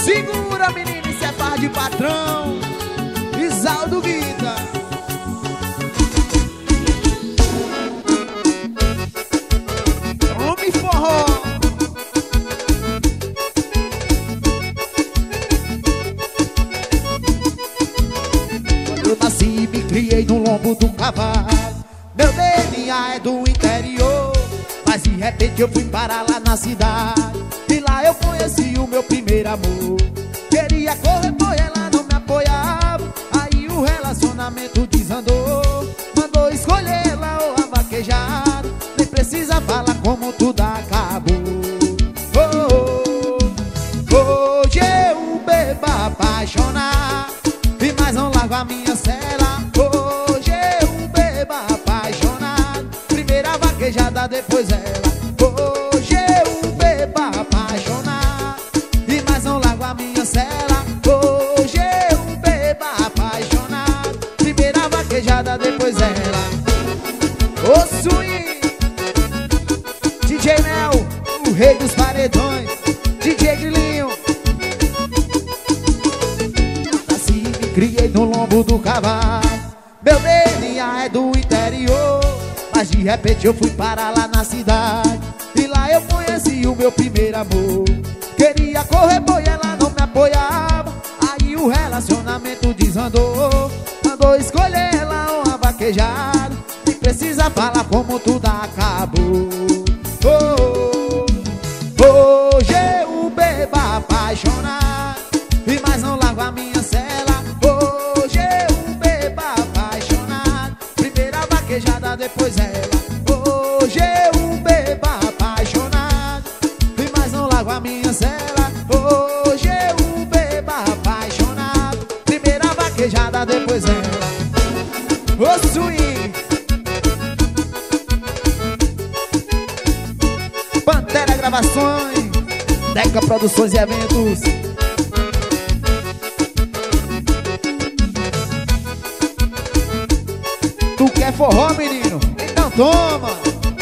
Segura, menino, isso é farra de patrão. Isaldo Guida. Homem forró. Eu nasci e me criei no lombo do cavalo. Meu DNA é do interior, mas de repente eu fui parar lá na cidade. E lá eu conheci o meu primeiro amor. Queria correr, pois ela não me apoiava. Aí o relacionamento desandou. Mandou escolher ela ou a vaquejada. Nem precisa falar como tudo acabou. Hoje eu bebo apaixonado e mais não largo a minha cela. Hoje eu bebo apaixonado. Primeira vaquejada, depois ela. Hoje eu bebo apaixonado e mais não largo a minha cela. Hoje eu bebo apaixonado. Primeira vaquejada, depois ela. Ô swing, DJ Mel, o rei dos paredões. DJ Grilinho. Nasci e me criei no lombo do cavalo. Meu DNA é do interior, mas de repente eu fui parar lá na cidade. E lá eu conheci o meu primeiro amor. Queria correr, pois ela não me apoiava. Aí o relacionamento desandou. Mandou escolher ela uma vaquejada. Nem precisa falar como tudo acabou. Hoje eu bebo apaixonado e mais não largo a minha cela. Hoje eu bebo apaixonado. Primeira vaquejada, depois ela. Hoje eu bebo apaixonado e mais não largo a minha cela. Hoje eu bebo apaixonado. Primeira vaquejada, depois ela. Ô swing, Pantera Gravações, Deca Produções e Eventos. Tu quer forró, menino? Então toma!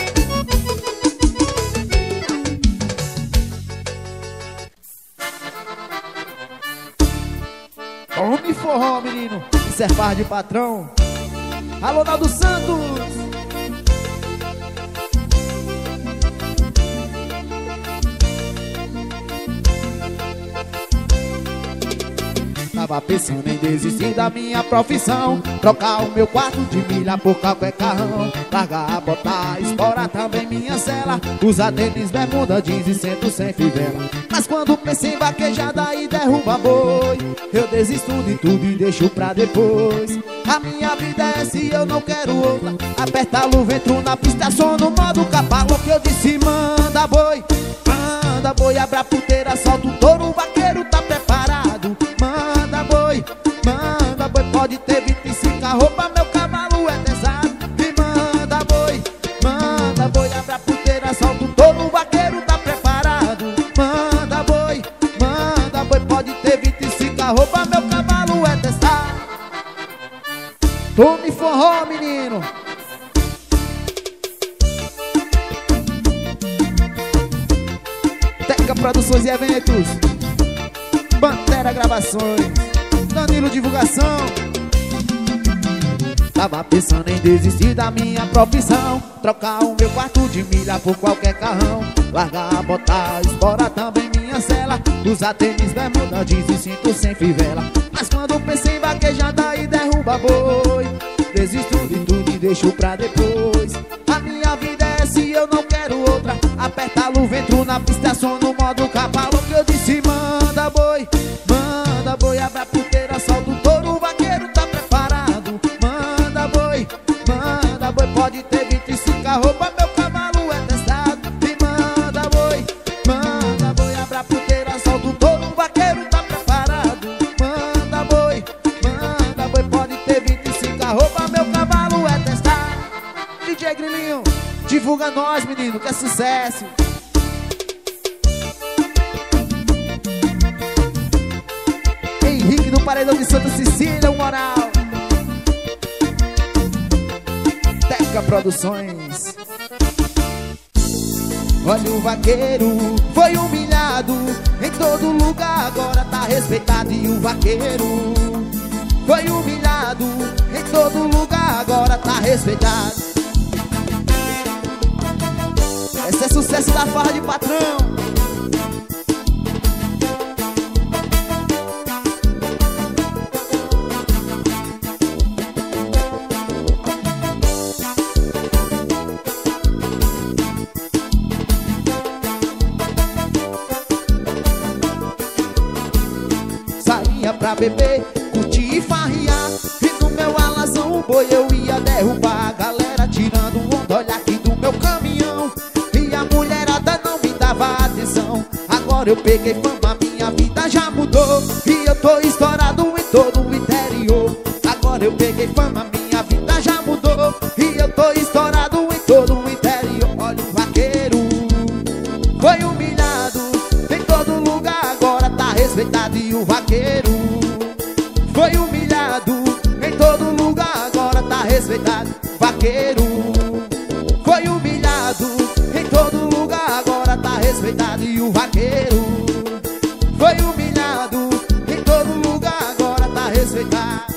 Homem forró, menino. Isso é farra de patrão. Alô, Naldo Santos. Tava pensando em desistir da minha profissão, trocar o meu quarto de milha por qualquer carrão, largar, botar, explorar também minha cela, usar tênis, bermuda, jeans e centro sem fivela. Mas quando pensei em vaquejada e derruba boi, eu desisto de tudo e deixo pra depois. A minha vida é essa e eu não quero outra. Aperta a luva, entro na pista, só no modo cavalo. Que eu disse, manda boi, abre a puteira, solta o touro, o vaqueiro tá preparado. Manda boi, pode ter 25 arroba, meu cavalo é pesado. E manda boi, abre a puteira, solta o touro, o vaqueiro tá preparado. Manda boi, pode ter 25 arroba, meu cavalo é testado. Tome forró, menino. Teca Produções e Eventos, Pantera Gravações, Danilo Divulgação. Tava pensando em desistir da minha profissão, trocar o meu quarto de milha por qualquer carrão, largar, botar, explorar também minha cela, usar tênis, bermuda, jeans e cinto sem fivela. Mas quando pensei em vaquejada e derruba boi, desisto de tudo e deixo pra depois. A minha vida é essa e eu não quero outra. Aperta a luva, entro na pista, som no modo cavalo. Que eu disse, manda boi, abre a puteira, solta o touro, o vaqueiro tá preparado. Manda boi, pode ter 25 arroba, meu cavalo é testado. E manda boi, abre a puteira, solta o touro, o vaqueiro tá preparado. Manda boi, pode ter 25 arroba, meu cavalo é testado. DJ Grilinho, divulga nós, menino, que é sucesso. Henrique do Paredão de Santa Cecília, o moral. Teca Produções. Olha o vaqueiro, foi humilhado em todo lugar, agora tá respeitado. E o vaqueiro foi humilhado em todo lugar, agora tá respeitado. Esse é sucesso da farra de patrão. Saía pra beber, curtir e farrear, e no meu alazão o boi eu ia derrubar. A galera tirando onda, olha aqui do meu caminhão, e a mulherada não me dava atenção. Agora eu peguei fama, minha vida já mudou, e eu tô estourado em todo o interior. Agora eu peguei fama, minha vida já mudou, e eu tô estourado em todo o interior. Olha o vaqueiro, foi humilhado em todo lugar, agora tá respeitado. E o vaqueiro foi humilhado em todo lugar, agora tá respeitado. Vaqueiro foi humilhado em todo lugar, agora tá respeitado. E o vaqueiro foi humilhado em todo lugar, agora tá respeitado.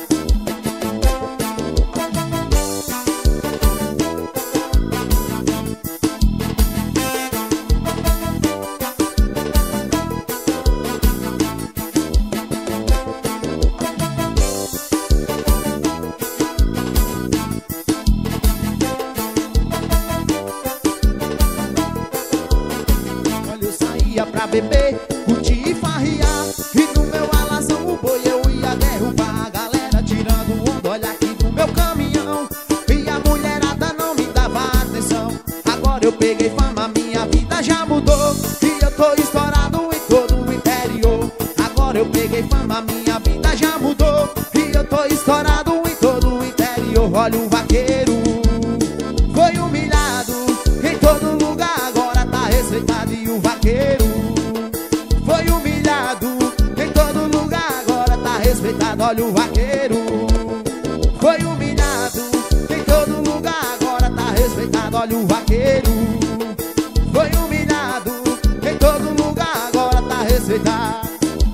Pra beber, curtir e farrear, e no meu alazão o boi eu ia derrubar. A galera tirando onda, olha aqui do meu caminhão, e a mulherada não me dava atenção. Agora eu peguei fama, minha vida já mudou, e eu tô estourado em todo o interior. Agora eu peguei fama, minha vida já mudou, e eu tô estourado em todo o interior. Olha o vaqueiro, foi humilhado em todo lugar, agora tá respeitado. E o vaqueiro foi humilhado em todo lugar, agora tá respeitado. Olha o vaqueiro, foi humilhado em todo lugar, agora tá respeitado. Olha o vaqueiro, foi humilhado em todo lugar, agora tá respeitado.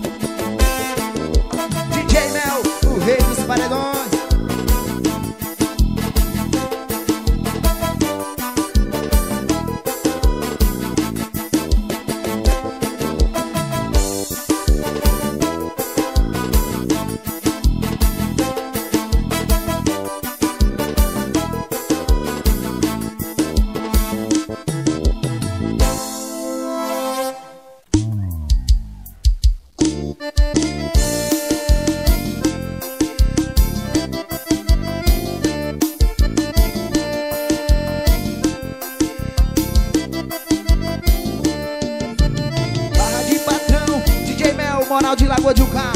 DJ Mel, o rei dos paredões. Moral de Lagoa de Ucá.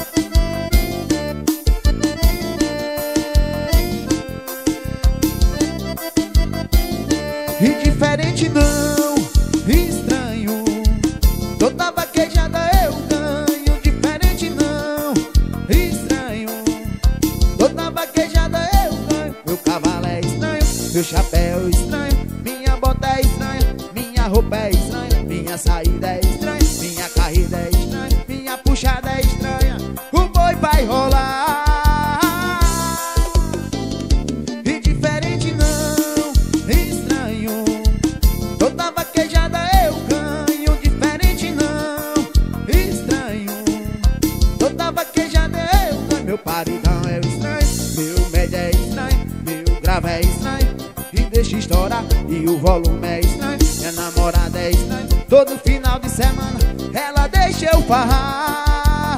Indiferente não, estranho, toda vaquejada eu ganho. Diferente não, estranho, toda vaquejada eu ganho. Meu cavalo é estranho, meu chapéu é estranho, minha bota é estranha, minha roupa é estranha, minha saída é estranha, minha carreira é estranha, minha puxada é estranha, o boi vai rolar. Indiferente não, estranho, toda vaquejada eu ganho. Diferente não, estranho, toda vaquejada eu ganho. Meu paredão é estranho, meu médio é estranho, meu grave é estranho, e deixa estourar, e o volume é estranho. Minha namorada é estranha, todo final de semana ela deixa eu farrar.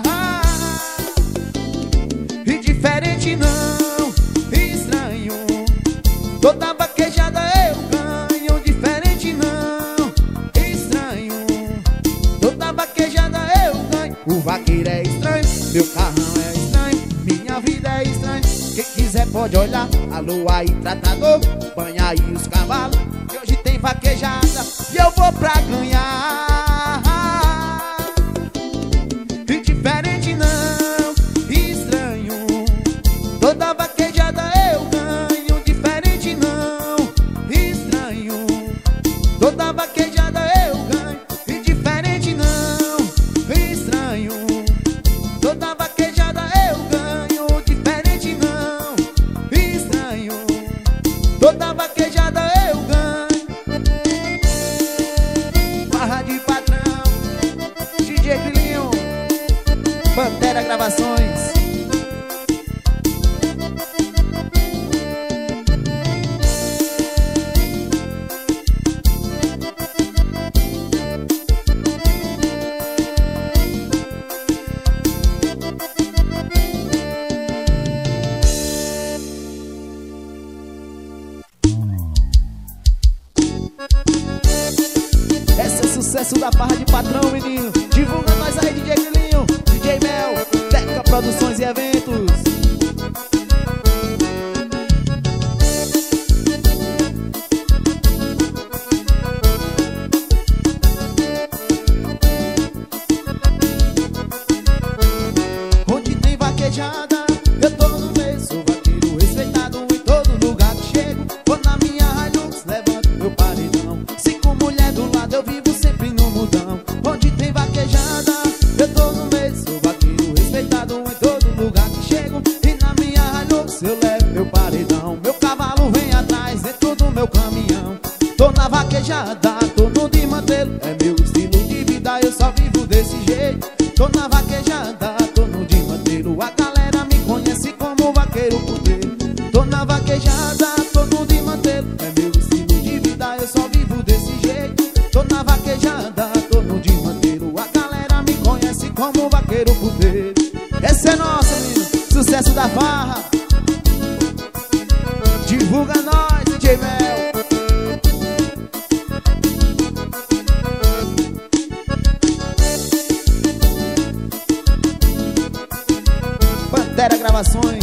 Indiferente não, estranho, toda vaquejada eu ganho. Diferente não, estranho, toda vaquejada eu ganho. O vaqueiro é estranho, meu carrão é estranho, minha vida é estranha. Quem quiser pode olhar, alô aí tratador, banha aí os cavalos, que hoje tem vaquejada e eu vou pra ganhar. Indiferente não, estranho, toda vaquejada eu ganho. Diferente não, estranho, toda vaquejada Barra de Patrão, DJ Grilinho, Pantera Gravações. Sucesso da Barra de Patrão, menino. Divulga nós aí, DJ Grilinho, DJ Mel, Teca Produções e Eventos. Onde tem vaquejada, eu tô no meio. Sou vaqueiro respeitado em todo lugar que chego. Vou na minha Hilux, levanto meu paredão. Cinco mulher do lado, eu vivo sempre no mudão. Onde tem vaquejada, eu tô no meio. Sou vaqueiro respeitado em todo lugar que chego. E na minha Hilux eu levo meu paredão. Meu cavalo vem atrás dentro do meu caminhão. Tô na vaquejada, tô no de mantelo. É meu estilo de vida, eu só vivo desse jeito. Tô na vaquejada, tô no de mantelo. A galera me conhece como vaqueiro puteiro. Tô na vaquejada, tô no de mantelo. É meu estilo de vida, eu só vivo desse jeito. Tô na vaquejada, tô no de mantelo. A galera me conhece como vaqueiro puteiro. Essa é nossa, menino, sucesso da Barra. Divulga nós, DJ Mel. Pantera Gravações.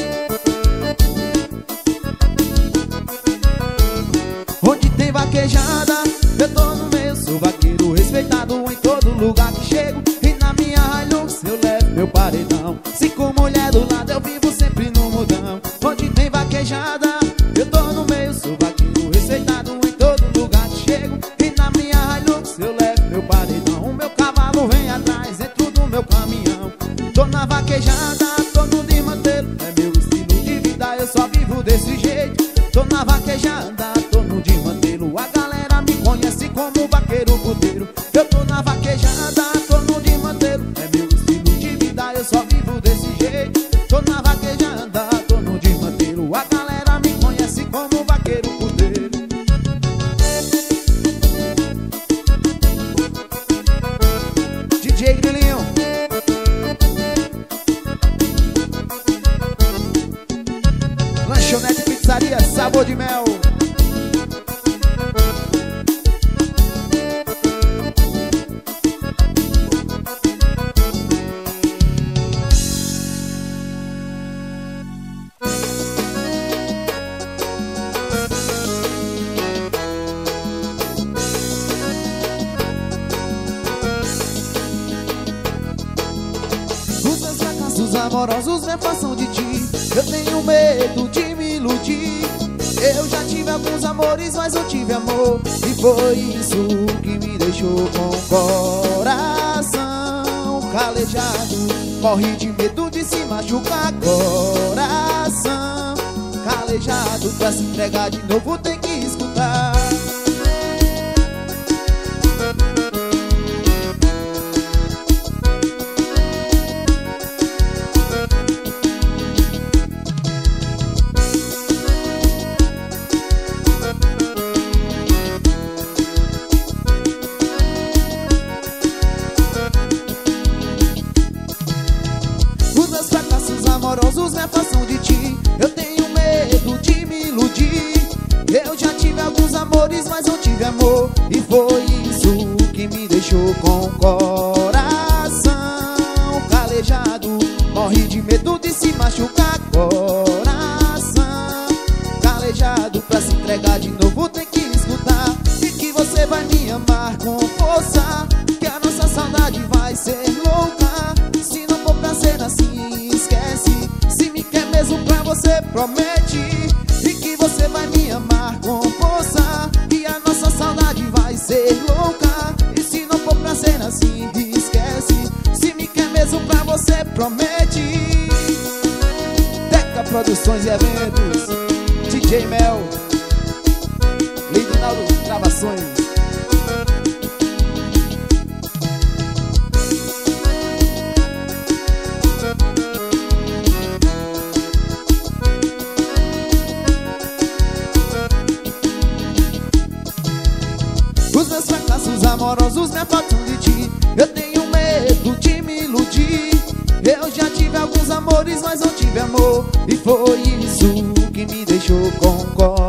Onde tem vaquejada, eu tô no meio. Sou vaqueiro respeitado em todo lugar que chego. E na minha Hilux eu levo meu paredão. Cinco mulher do lado, eu vivo sempre no mudão. Onde tem vaquejada, eu tô no meio. Sou vaqueiro respeitado em todo lugar que chego. E na minha Hilux eu levo meu paredão. O meu cavalo vem atrás dentro do meu caminhão. Tô na vaquejada, tô no de mantelo. É meu estilo de vida, eu só vivo desse jeito. Tô na vaquejada, tô no de mantelo. A galera me conhece como vaqueiro puteiro. Eu tô na vaquejada, tô no de mantelo. É meu estilo de vida, eu só vivo desse jeito. Tô na vaquejada, tô no de mantelo. A galera me conhece como vaqueiro puteiro. DJ Grilinho, Lanchonete Pizzaria Sabor de Mel. Os meus fracassos amorosos me façam de ti. Eu tenho medo de me iludir. Eu já tive alguns amores, mas eu tive amor. E foi isso que me deixou com o coração calejado. Morri de medo de se machucar. Coração calejado. Pra se entregar de novo tem que escutar. Amorosos me afastam de ti. Eu tenho medo de me iludir. Eu já tive alguns amores, mas não tive amor. E foi isso que me deixou com o coração calejado. Morri de medo de se machucar. Coração calejado. Pra se entregar de novo tem que escutar. E que você vai me amar com força. Que a nossa saudade vai ser louca. Se não for pra ser assim, esquece. Se me quer mesmo pra você, promete. E que você vai me amar com força. E a nossa saudade vai ser louca. E se não for pra ser assim, esquece. Se me quer mesmo pra você, promete. Teca Produções e Eventos, DJ Mel, Lidinaldo Gravações. minutos me afastam de ti. Eu tenho medo de me iludir. Eu já tive alguns amores, mas não tive amor. E foi isso que me deixou com o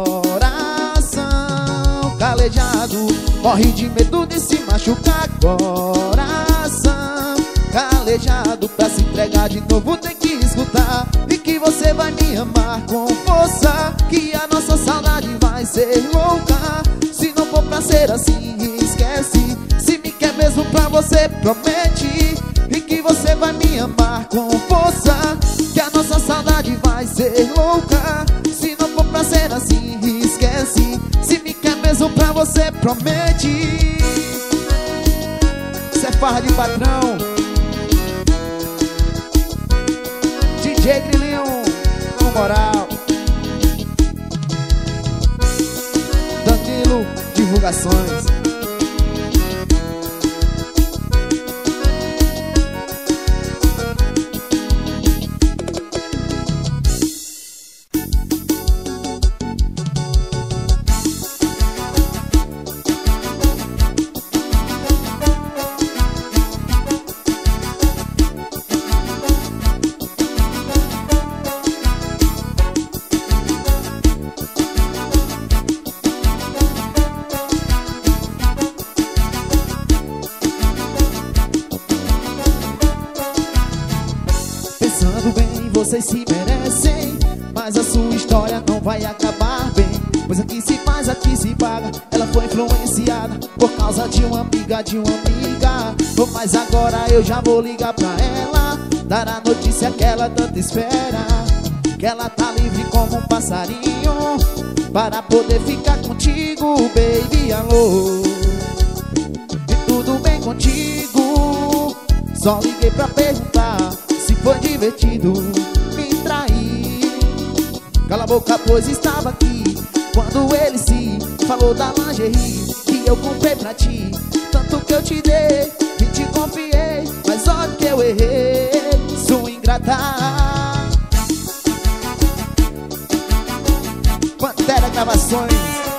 coração calejado. Morre de medo de se machucar. Coração calejado. Pra se entregar de novo tem que escutar. E que você vai me amar com força. Que a nossa saudade vai ser louca. Se não for pra ser assim, esquece. Se me quer mesmo pra você, promete. E que você vai me amar com força. Que a nossa saudade vai ser louca. Se não for pra ser assim, esquece. Se me quer mesmo pra você, promete. Isso é farra de patrão. DJ Grilinho, com moral. Danilo, divulgações. Pensando bem, vocês se merecem, mas a sua história não vai acabar bem. Pois aqui se faz, aqui se paga. Ela foi influenciada por causa de uma amiga, Oh, mas agora eu já vou ligar pra ela, dar a notícia que ela tanto espera. Que ela tá livre como um passarinho, para poder ficar contigo, baby, alô. E tudo bem contigo? Só liguei pra perguntar se foi divertido me trair. Cala a boca, pois estava aqui quando ele se falou da lingerie que eu comprei pra ti. Tanto que eu te dei e te confiei, mas olha que eu errei, sua ingrata. Pantera Gravações.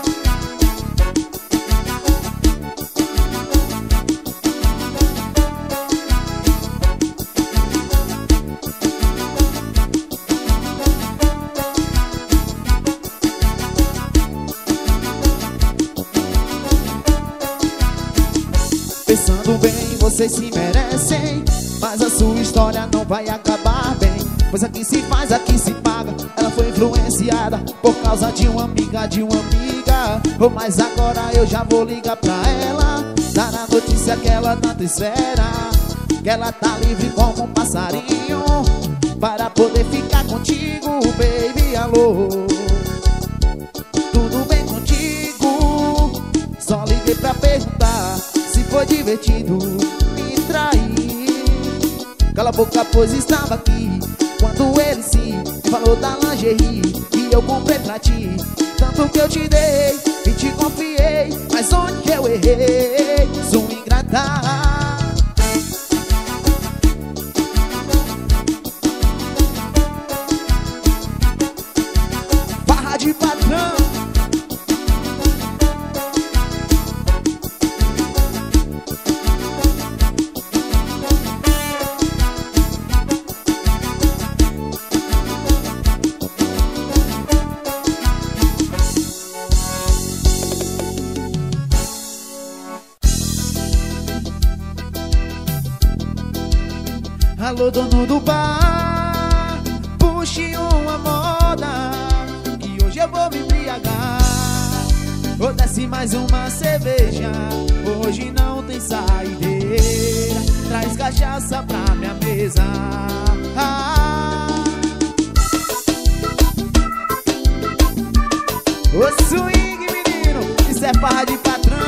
Pensando bem, vocês se merecem, mas a sua história não vai acabar bem. Pois aqui se faz, aqui se paga. Ela foi influenciada por causa de uma amiga, Oh, mas agora eu já vou ligar pra ela, dar a notícia que ela tanto espera. Que ela tá livre como um passarinho, para poder ficar contigo, baby, alô. Tudo bem contigo? Só liguei pra perguntar se foi divertido me trair. Cala a boca, pois estava aqui quando ele se falou da lingerie que eu comprei pra ti. Tanto que eu te dei e te confiei, mas onde que eu errei, sua ingrata. Barra de patrão. Alô, dono do bar, puxe uma moda, que hoje eu vou me embriagar. Ou desce mais uma cerveja, hoje não tem saideira. Traz cachaça pra minha mesa. Ô swing, menino, isso é farra de patrão.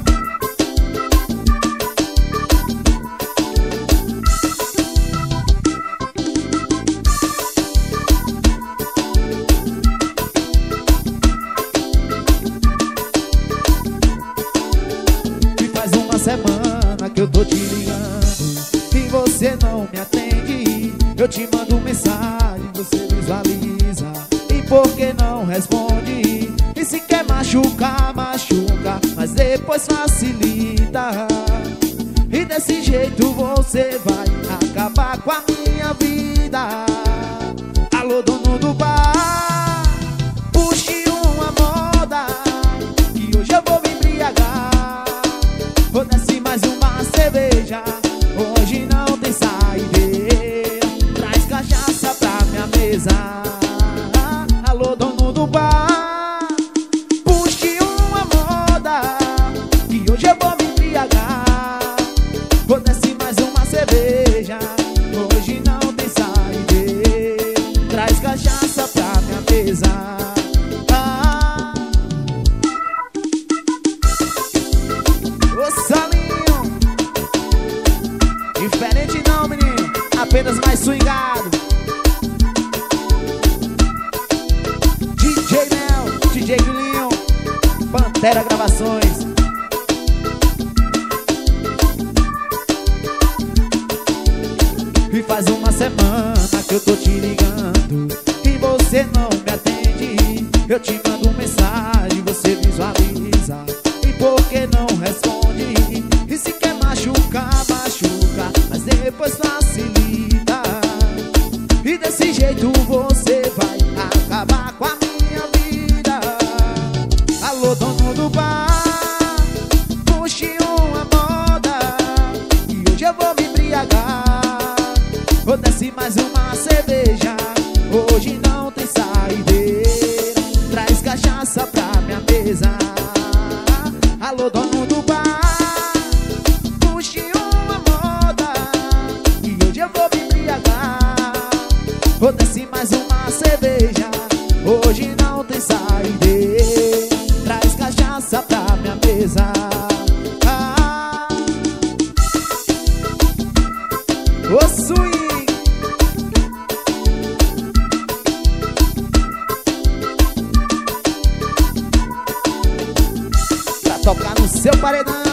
Semana que eu tô te ligando e você não me atende. Eu te mando mensagem, você visualiza e por que não responde? E se quer machucar, machuca, mas depois facilita. desse jeito você vai acabar com a minha vida. Alô, dono do bar, puxe uma moda, que hoje eu vou me embriagar. Vou descer mais uma cerveja, hoje não tem saideira. Traz cachaça pra minha mesa. Alô, dono do bar, puxe uma moda, que hoje eu vou me embriagar. Vou descer mais uma cerveja, hoje não tem saideira. Traz cachaça pra minha mesa. Ô Salinho, diferente não, menino, apenas mais swingado. DJ Mel, DJ Guilhinho, Pantera Gravações. E faz uma semana que eu tô te ligando e você não me atende. Eu te mando mensagem, você visualiza, e por que não responde? E se quer machucar, machuca, mas depois facilita. E desse jeito você vai acabar com a minha vida. Alô, dono do bar, puxe uma moda, e hoje eu vou me embriagar. Vou descer mais uma cerveja, hoje não tem saideira. Traz cachaça pra minha mesa. Alô, dono do bar, puxe uma moda, e hoje eu vou me embriagar. Vou descer mais uma cerveja, hoje não tem saideira. Traz cachaça pra minha mesa. Ô swing, pra tocar no seu paredão.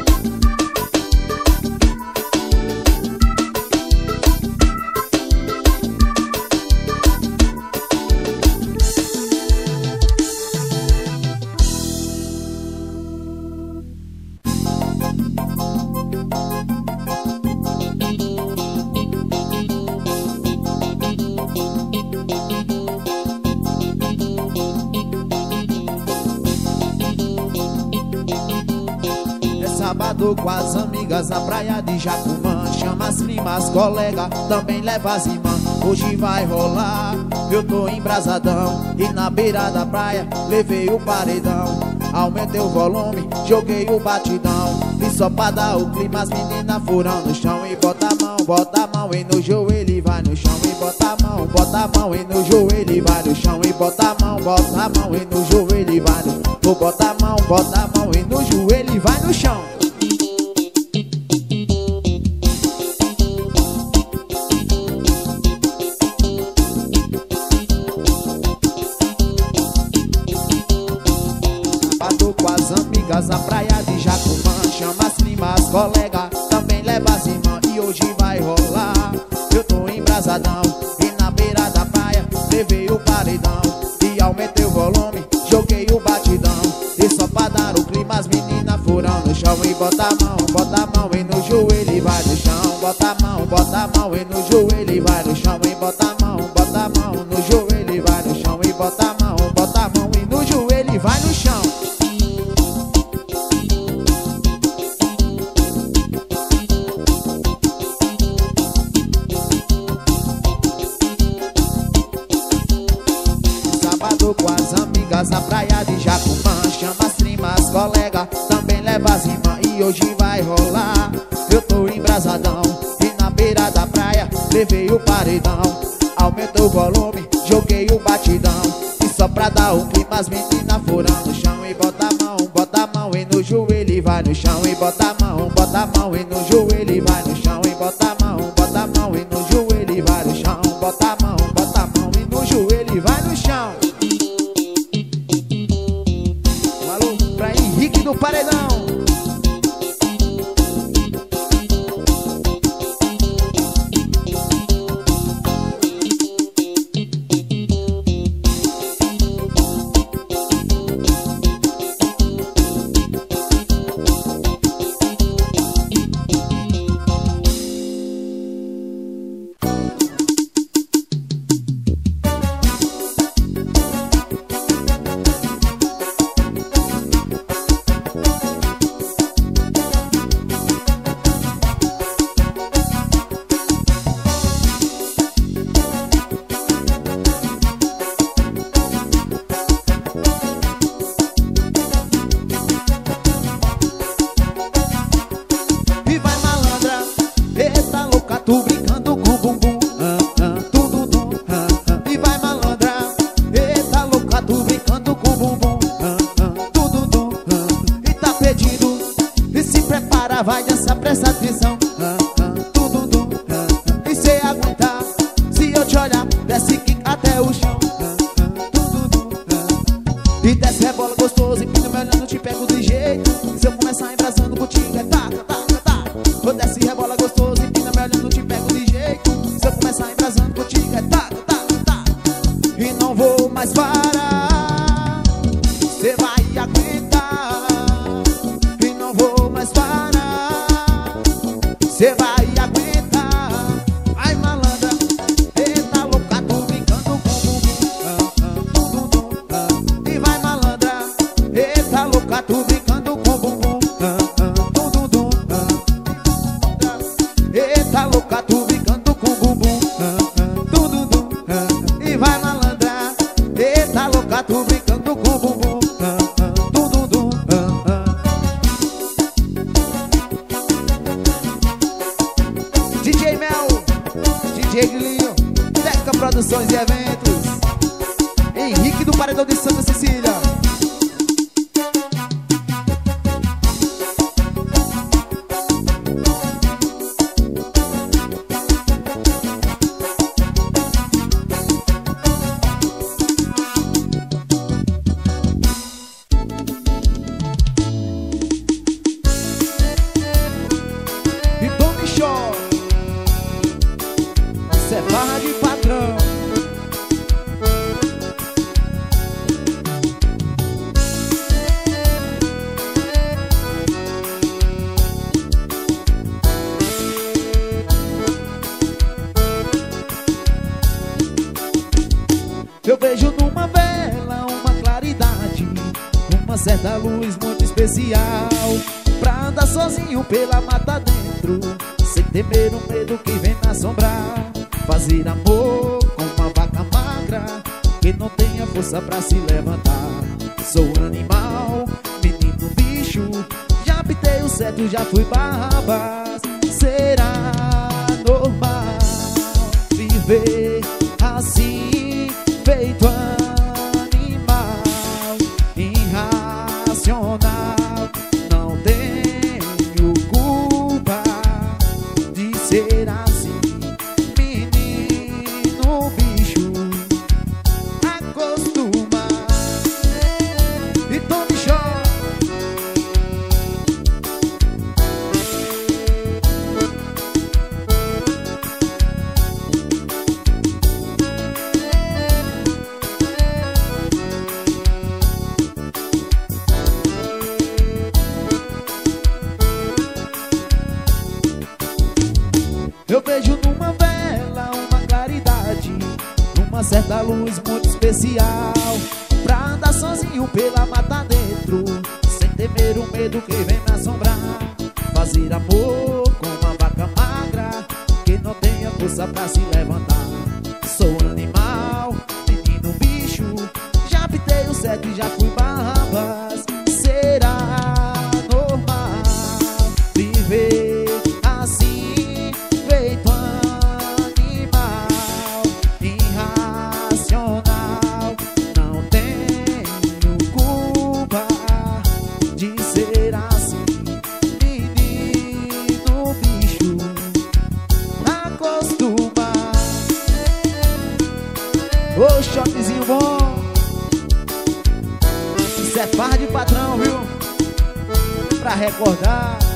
Sábado com as amigas na praia de Jacumã. Chama as primas, colega, também leva as irmãs. Hoje vai rolar, eu tô embrasadão. E na beira da praia levei o paredão. Aumentei o volume, joguei o batidão. E só pra dar o clima as meninas foram no chão. E bota a mão e no joelho e vai no chão. E bota a mão e no joelho e vai no chão. E bota a mão e no joelho e vai no chão. Vou botar a mão e no joelho e vai no chão. Sábado com as amigas na praia de Jacumã. Chama as primas, colega, também leva as irmãs. E hoje vai rolar, eu tô embrasadão. E na beira da praia levei o paredão. E aumentei o volume, joguei o batidão. E só pra dar o clima as meninas foram no chão. E bota a mão e no joelho e vai no chão. Bota a mão e no joelho e vai no chão. E bota a mão no joelho e vai no chão. E bota a mão e no joelho e vai no chão. Sábado com as amigas na praia de Jacumã. Chama as primas, colega, também leva as irmãs. E hoje vai rolar, eu tô embrasadão. E na beira da praia levei o paredão. Aumentou o volume, joguei o batidão. E só pra dar o clima as meninas foram no chão. E bota a mão e no joelho e vai no chão. E bota a mão e no joelho e vai no chão. E bota a mão e no joelho e vai no chão. Bota a mão e no joelho e vai no chão. Um alô pra Henrique do Paredão. moçada, presta atenção. E cê aguentar, se eu te olhar, desce que até o chão. E desce, rebola gostoso, empina me olhando, te pego de jeito. Se eu começar embrasando contigo é taca, taca, taca. Ou desce, rebola gostoso, empina me olhando, te pego de jeito. Se eu começar embrasando contigo é taca, taca, taca. E não vou mais parar, cê vai aguentar. E não vou mais parar, cê vai aguentar. Ai malandra, eita louca, tô brincando com o bumbum. E vai malandra, eita louca, tô brincando com o bumbum. Eita louca, tô brincando com o bumbum. E vai malandra, eita louca, tô brincando com o bumbum. DJ Mel, DJ Guilhinho, Teca Produções e Eventos, Henrique do Paredão de Santa Cecília. E Tony Show, cê é barra de patrão. Eu vejo numa vela uma claridade, uma certa luz muito especial, pra andar sozinho pela mata dentro, sem temer o medo que vem me assombrar. Fazer amor com uma vaca magra, que não tenha força pra se levantar. Sou animal, menino bicho, já pitei o certo, já fui Barrabás. Será normal viver assim, feito animal, irracional? Não tenho culpa de ser assim, menino bicho, acostuma. E Tony Show, eu vejo numa vela uma claridade, uma certa luz muito especial, pra andar sozinho pela mata dentro, sem temer o medo que vem me assombrar. Fazer amor com uma vaca magra, que não tenha força pra se levantar. Sou animal, menino bicho, já pitei o certo e já fui Barrabás. Será normal viver assim, feito animal, irracional? Não tenho culpa de ser assim, menino bicho, acostuma. Ô choquezinho bom, isso é farra de patrão, viu? Pra recordar.